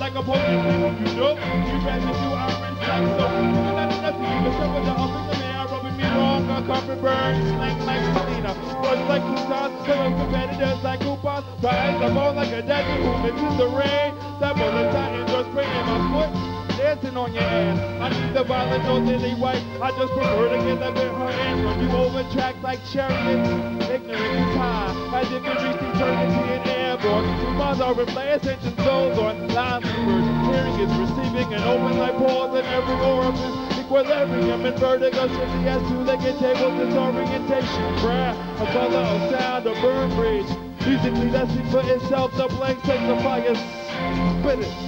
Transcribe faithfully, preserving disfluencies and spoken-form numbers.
like a Pokemon. You know, you rather do orange like so. You got nothing, you can shovel the up in the air, rubbing me wrong, a carpet burn, slang like Selena. Words like croutons, killing competitors like coupons. Rise up all like a desert who mixes the rain. That was a titan just spraying my foot. Dancing on your ass. I need the violent, no lily white. I just prefer to get a bit her and run you over tracks like chariots. Ignorant is high, as if you reach eternity in airborne. Humans are replaced, ancient souls on line movers. Hearing is receiving and open like pores in every orifice. Equilibrium and vertigo, shifty as two-legged tables, disorientation. Prayer, a color of sound, a burn bridge. Musically, that speaks for itself. The blank takes the fire. Spit it.